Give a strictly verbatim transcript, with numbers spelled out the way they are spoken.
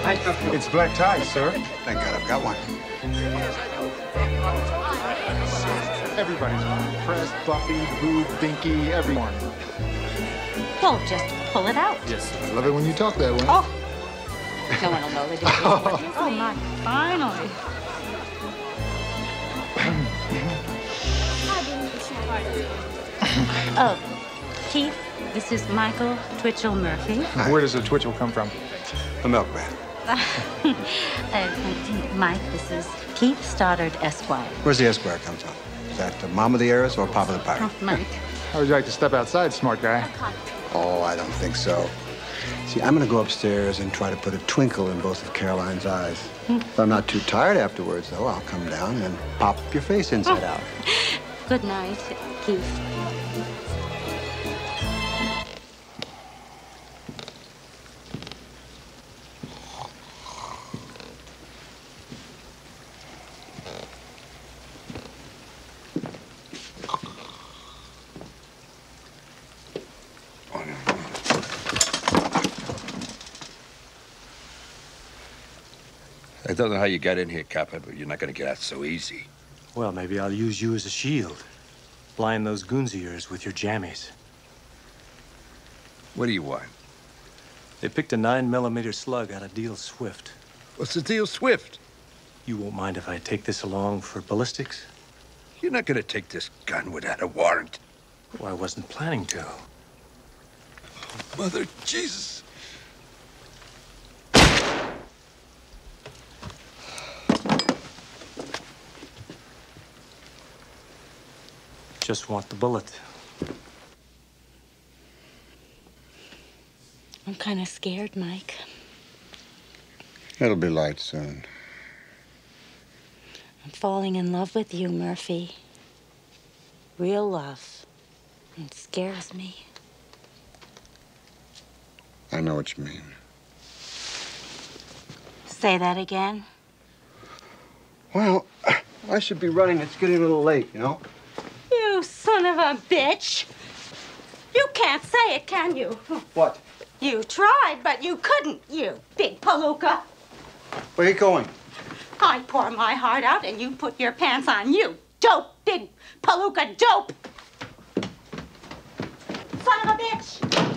It's black tie, sir. Thank God I've got one. Everybody's impressed. Buffy, Boo, Binky, everyone. Well, just pull it out. Yes. I love it when you talk that way. Oh. No one will know the difference. Oh, my. Finally. Oh, Keith, this is Michael Twitchell Murphy. Where does the Twitchell come from? A milkman. uh, Mike, this is Keith Stoddard, Esquire. Where's the Esquire come from? Is that the Mama the Heiress or Papa the Pirate? Oh, Mike. How would you like to step outside, smart guy? Oh, I don't think so. See, I'm gonna go upstairs and try to put a twinkle in both of Caroline's eyes. If I'm not too tired afterwards, though, I'll come down and pop your face inside out. Good night, Keith. I don't know how you got in here, Kappa, but you're not gonna get out so easy. Well, maybe I'll use you as a shield. Blind those goons of yours with your jammies. What do you want? They picked a nine millimeter slug out of Deal Swift. What's the deal, Swift? You won't mind if I take this along for ballistics? You're not gonna take this gun without a warrant. Oh, I wasn't planning to. Mother Jesus. Just want the bullet. I'm kind of scared, Mike. It'll be light soon. I'm falling in love with you, Murphy. Real love. It scares me. I know what you mean. Say that again. Well, I should be running. It's getting a little late, you know? You son of a bitch! You can't say it, can you? What? You tried, but you couldn't, you big palooka. Where are you going? I pour my heart out and you put your pants on, you dope, big palooka dope! Son of a bitch!